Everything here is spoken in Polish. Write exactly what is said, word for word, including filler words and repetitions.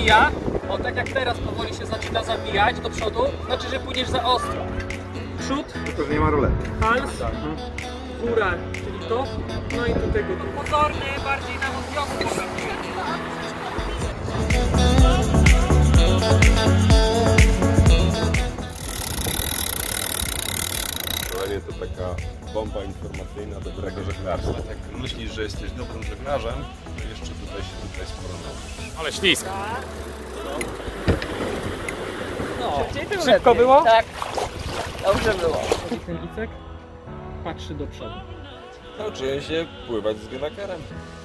zamija, o tak jak teraz powoli się zaczyna zamijać do przodu, znaczy, że pójdziesz za ostro. Przód, To nie ma rolety. hals, góra, czyli to, no i do tego to pozorny, bardziej na odwiosku. Szkolenie to taka bomba informacyjna dobrego żeglarstwa. Jak myślisz, że jesteś dobrym żeglarzem, to jeszcze tutaj się tutaj sporo nauczysz. Ale ślisko. No, szybko było? Tak, dobrze było. Ten Icek patrzy do przodu. Nauczyłem się pływać z gynakarem.